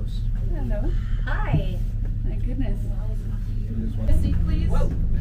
close. Hello. Hi. My goodness. It is one. A seat, please. Whoa.